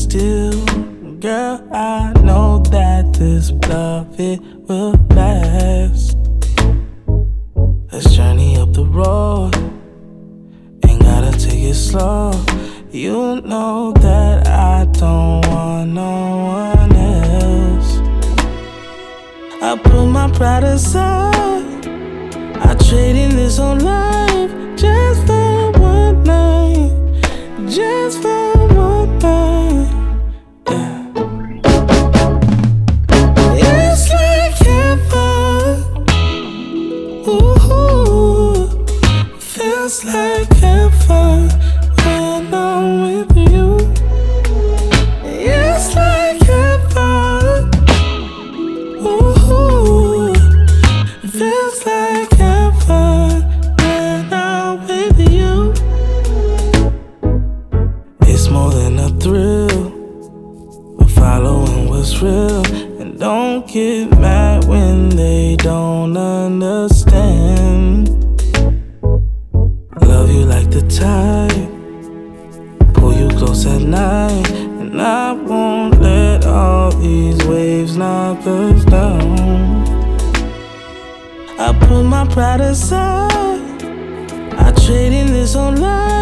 still, girl, I know that this love, it will last. Let's journey up the road, ain't gotta take it slow. You know that I don't want no one else. I put my pride aside, I trade in this whole life just for one night, just for one night. Yeah. It's like heaven, ooh, feels like heaven when I'm with you. It's like heaven, ooh, feels like heaven when I'm with you. It's more than a thrill, we're following what's real. And don't get mad when they don't understand. Love you like the tide, pull you close at night, and I won't let all these waves knock us down. I put my pride aside, I trade in this whole life